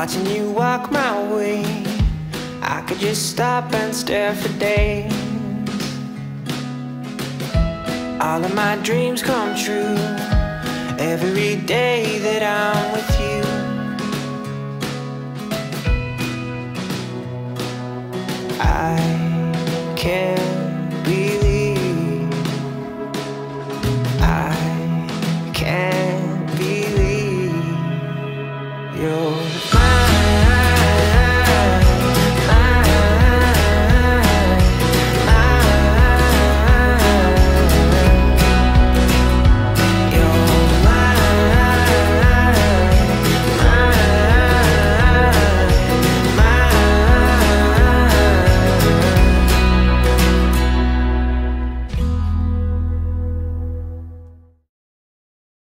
watching you walk my way. I could just stop and stare for days. All of my dreams come true every day that I'm with you. I